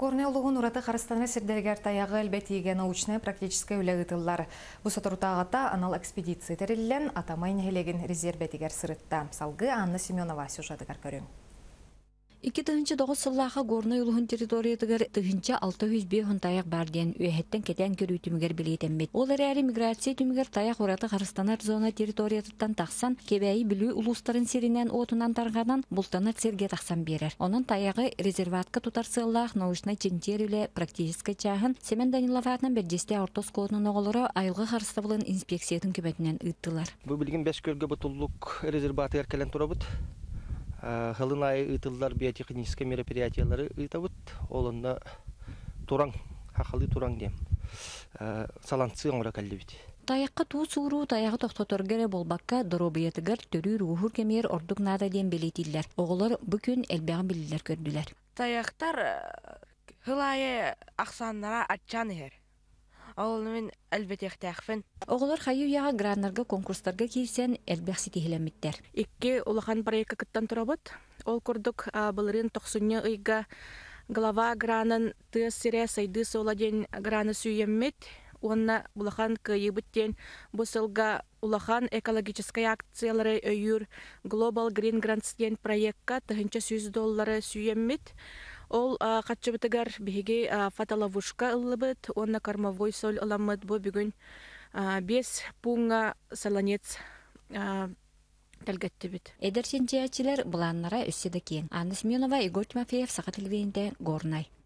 Горный улуғын ұраты қарыстаны сірдергер таяғы әлбәтиге научная практическая үләгітіллар. Бұсы тұртағыта анал экспедиция тәрелілен атамай нәхелеген резервәтігер сырытта. Салғы Анна Семенова сюжетігер көрің. 2009 сыллаға Горный улуғын территориятығыр 605 таяқ бар ден өйәттен кетен көрі түмігер білетенмет. Ол әрі миграция түмігер таяқ ұраты қарыстанар зона территориятыттан тақсан, кебәйі білу ұлыстарын серінен отынан тарғадан бұлтанат серге тақсан берер. Оның таяғы резерватқа тұтар сыллақ научной центер практическай чағын Семен Даниловатның бердесте ортос кодының оғылыры айылғы қарыставылын инспекциятын көбәтінен ұйттылар. Бұл білген 5 көлге бұтылық резерваты әркелен тұра бұд. Хылынай ұйтылдар биотехнический мероприятиялары ұйтабыд. Олында туран, хақалы туран дем. Саланцы оңыра кәлді біт. Таяққа туу суыру таяғы тоқтотыргері болбаққа дұробиятығыр түрі рухур кемер ордық нада дем белетілдер. Оғылар бүкін әлбәғын білілер көрділер. Таяқтар хылайы ақсаннара атчан ер. Олымен әлбәтек тәқфін. Оғылар қайу яға граннарға конкурстарға кейсен әлбәқ сетихілеметтер. Икке улахан проекта кыттан тұрабыд. Ол күрдік бұлырын тоқсуnya ұйға глава гранын тыз сире сайды соладен граны сүйеммет. Онна улахан кайыбыттен бұсылға улахан экологическай акциялары өйір Global Green Grants ден проектқа $100 сүйеммет. Ол қатшыбытыгар беге фотоловушка ылыбыт, онна кормовой соль ыламыд бу бүгін 5 пунга саланец тәлгетті бит. Эдер сентиячилер бұланнара өсседі кен. Анна Семенова, Игорь Тимофеев, Сақа телевизионде Горный.